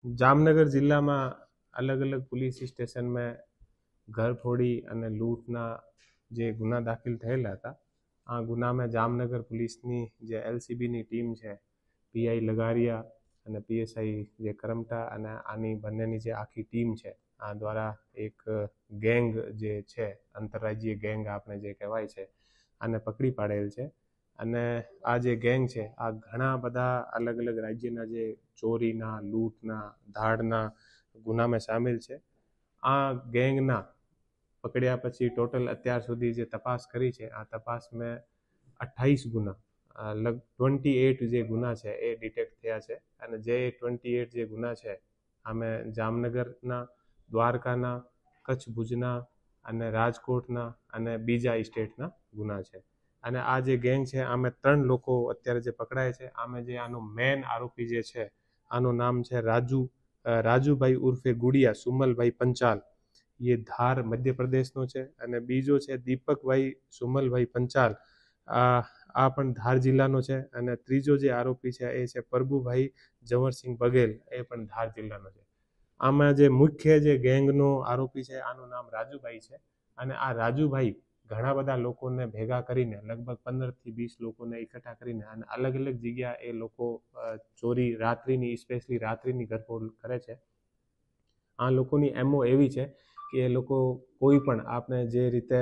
જામનગર જિલ્લામાં અલગ અલગ પોલીસ સ્ટેશનમાં ઘરફોડી અને લૂંટના જે ગુના દાખલ થયેલા હતા, આ ગુનામાં જામનગર પોલીસની જે એલસીબીની ટીમ છે, પીઆઈ લગારિયા અને પીએસઆઈ જે કરમટા અને આની બંનેની જે આખી ટીમ છે, આ દ્વારા એક ગેંગ જે છે, આંતરરાજ્ય ગેંગ આપણે જે કહેવાય છે, આને પકડી પાડેલ છે. અને આ જે ગેંગ છે, આ ઘણા બધા અલગ અલગ રાજ્યના જે ચોરીના, લૂંટના, ધાડના ગુનામાં સામેલ છે. આ ગેંગના પકડ્યા પછી ટોટલ અત્યાર સુધી જે તપાસ કરી છે, આ તપાસમાં 28 ગુના 28 જે ગુના છે એ ડિટેક્ટ થયા છે. અને જે 28 જે ગુના છે, આમે જામનગરના, દ્વારકાના, કચ્છ ભુજના અને રાજકોટના અને બીજા સ્ટેટના ગુના છે. અને આ જે ગેંગ છે, આમે 3 લોકો અત્યારે જે પકડાય છે. આમે જે આનો મેન આરોપી જે છે, આનું નામ છે રાજુભાઈ ઉર્ફે ગુડિયા સુમલભાઈ પંચાલ, એ ધાર મધ્ય પ્રદેશનો છે. અને બીજો છે દીપકભાઈ સુમલભાઈ પંચાલ, આ પણ ધાર જિલ્લાનો છે. અને ત્રીજો જે આરોપી છે એ છે પ્રભુભાઈ જવરસિંહ બઘેલ, એ પણ ધાર જિલ્લાનો છે. આમાં જે મુખ્ય જે ગેંગનો આરોપી છે, આનું નામ રાજુભાઈ છે. અને આ રાજુભાઈ ઘણા બધા લોકોને ભેગા કરીને, લગભગ 15 થી 20 લોકોને એકઠા કરીને અને અલગ અલગ જગ્યા એ લોકો ચોરી રાત્રિની, સ્પેશિયલી રાત્રિની ઘરફોડ કરે છે. આ લોકોની એમઓ એવી છે કે એ લોકો કોઈ પણ આપણે જે રીતે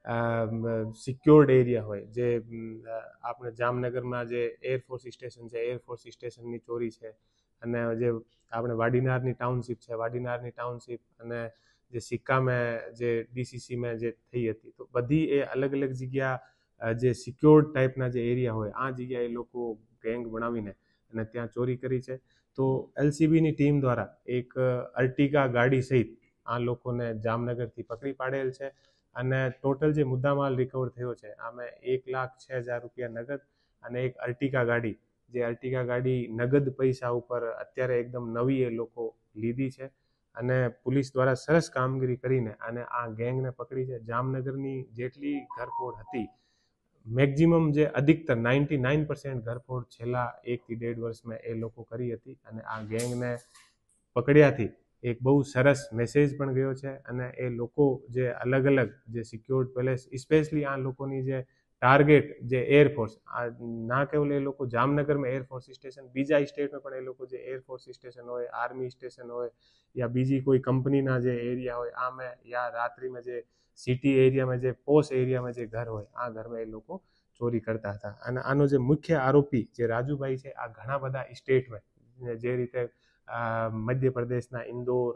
સિક્યોર્ડ એરિયા હોય, જે આપણે જામનગરમાં જે એરફોર્સ સ્ટેશન છે, એરફોર્સ સ્ટેશનની ચોરી છે, અને જે આપણે વાડીનારની ટાઉનશીપ છે, વાડીનારની ટાઉનશીપ અને જે સિક્કામાં જે ડીસીસીમાં જે થઈ હતી, તો બધી એ અલગ અલગ જગ્યા જે સિક્યોર્ડ ટાઈપના જે એરિયા હોય, આ જગ્યાએ લોકો ગેંગ બનાવીને અને ત્યાં ચોરી કરી છે. તો એલસીબીની ટીમ દ્વારા એક અર્ટિગા ગાડી સહિત આ લોકોને જામનગરથી પકડી પાડેલ છે. અને ટોટલ જે મુદ્દામાલ રિકવર થયો છે, આમાં 1,06,000 રૂપિયા નગદ અને એક અર્ટિગા ગાડી, જે અર્ટિગા ગાડી નગદ પૈસા ઉપર અત્યારે એકદમ નવી એ લોકો લીધી છે. અને પોલીસ દ્વારા સરસ કામગીરી કરીને અને આ ગેંગને પકડી છે. જામનગરની જેટલી ઘરફોડ હતી, મેક્ઝિમમ જે અધિકતર 99% ઘરફોડ છેલ્લા 1 થી 1.5 વર્ષમાં એ લોકો કરી હતી. અને આ ગેંગને પકડ્યાથી એક બહુ સરસ મેસેજ પણ ગયો છે. અને એ લોકો જે અલગ અલગ જે સિક્યોર્ડ પેલેસ, સ્પેશિયલી આ લોકોની જે ટાર્ગેટ જે એરફોર્સ, આ ના કેવલ એ લોકો જામનગરમાં એરફોર્સ સ્ટેશન, બીજા સ્ટેટમાં પણ એ લોકો જે એરફોર્સ સ્ટેશન હોય, આર્મી સ્ટેશન હોય, યા બીજી કોઈ કંપનીના જે એરિયા હોય, આમાં યા રાત્રિમાં જે સિટી એરિયામાં જે પોશ એરિયામાં જે ઘર હોય, આ ઘરમાં એ લોકો ચોરી કરતા હતા. અને આનો જે મુખ્ય આરોપી જે રાજુભાઈ છે, આ ઘણા બધા સ્ટેટમાં, જે રીતે મધ્યપ્રદેશના ઇન્દોર,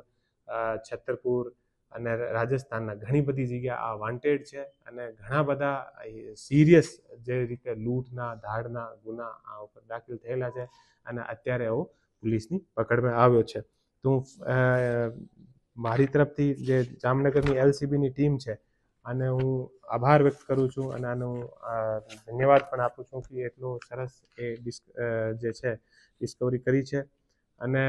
છતરપુર અને રાજસ્થાનના ઘણી બધી જગ્યા આ વોન્ટેડ છે. અને ઘણા બધા સિરિયસ જે રીતે લૂંટના, ધાડના ગુના આ ઉપર દાખલ થયેલા છે. અને અત્યારે એવો પોલીસની પકડમાં આવ્યો છે. તો મારી તરફથી જે જામનગરની એલસીબીની ટીમ છે, અને હું આભાર વ્યક્ત કરું છું. અને આનો ધન્યવાદ પણ આપું છું કે એટલો સરસ એ જે છે ડિસ્કવરી કરી છે. અને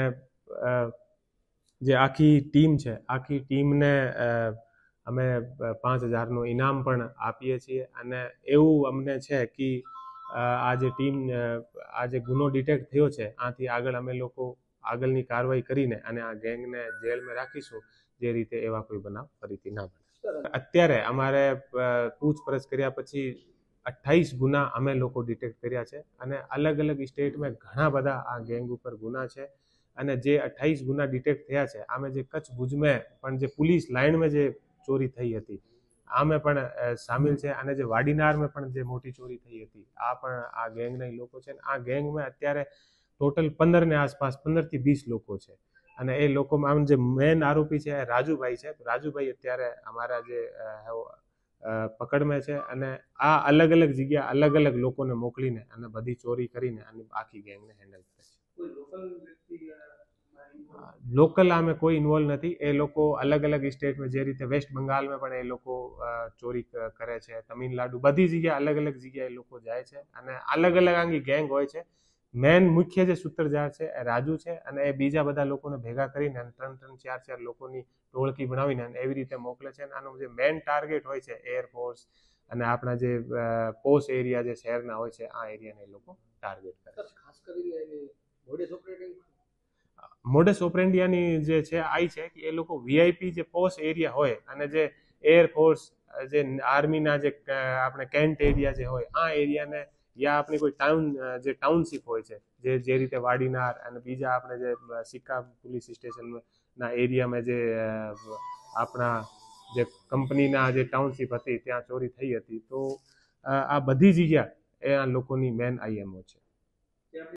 જે આખી ટીમ છે, આખી ટીમને અમે 5,000નું ઇનામ પણ આપીએ છીએ. અને એવું અમને છે કે આ જે ટીમ, આ જે ગુનો ડિટેક્ટ થયો છે, આથી આગળ અમે લોકો આગળની કાર્યવાહી કરીને અને આ ગેંગને જેલમાં રાખીશું, જે રીતે એવા કોઈ બનાવ ફરીથી ના બને. અત્યારે અમારે પૂછપરછ કર્યા પછી 28 ગુના અમે લોકો ડિટેક્ટ કર્યા છે. અને અલગ અલગ સ્ટેટમાં ઘણા બધા આ ગેંગ ઉપર ગુના છે. અને જે 28 ગુના ડિટેક્ટ થયા છે, આમે જે કચ્છ ભુજમાં પણ જે પોલીસ લાઇનમાં જે ચોરી થઈ હતી, આમે પણ સામેલ છે. અને જે વાડીનારમાં પણ જે મોટી ચોરી થઈ હતી, આ પણ આ ગેંગના લોકો છે. આ ગેંગમાં અત્યારે ટોટલ 15 ને આસપાસ, 15 થી 20 લોકો છે. અને એ લોકોમાં આમ જે મેન આરોપી છે રાજુભાઈ છે. રાજુભાઈ અત્યારે અમારા જે પકડમાં છે. અને આ અલગ અલગ જગ્યા, અલગ અલગ લોકોને મોકલીને અને બધી ચોરી કરીને અને આખી ગેંગને હેન્ડલ કરે છે. લોકલ આમે કોઈ ઇન્વોલ્વ નથી. એ લોકો અલગ અલગ સ્ટેટમાં, જે રીતે વેસ્ટ બંગાળમાં પણ એ લોકો ચોરી કરે છે, તમિલનાડુ, બધી જગ્યા અલગ અલગ જગ્યાએ એ લોકો જાય છે. અને અલગ અલગ આંગી ગેંગ હોય છે. મેન મુખ્ય જે સૂત્રધાર છે એ રાજુ છે. અને એ બીજા બધા લોકોને ભેગા કરીને 3-3, 4-4 લોકોની ટોળકી બનાવીને એવી રીતે મોકલે છે. અને આનો જે મેન ટાર્ગેટ હોય છે એરફોર્સ અને આપણા જે પોસ્ટ એરિયા જે શહેરના હોય છે, આ એરિયાને એ લોકો ટાર્ગેટ કરે છે. ખાસ કરીને મોડસ ઓપરેન્ડિયાની જે છે આ છે કે એ લોકો વીઆઈપી જે પોસ્ટ એરિયા હોય અને જે એરફોર્સ જે આર્મીના જે આપણે કેન્ટ એરિયા જે હોય આ એરિયાને યા આપણી કોઈ ટાઉન જે ટાઉનશીપ હોય છે જે રીતે વાડીનાર અને બીજા આપણે જે સિક્કા પોલીસ સ્ટેશનના એરિયામાં જે આપણા જે કંપનીના જે ટાઉનશીપ હતી ત્યાં ચોરી થઈ હતી. તો આ બધી જગ્યા એ આ લોકોની મેન આઈએમઓ છે.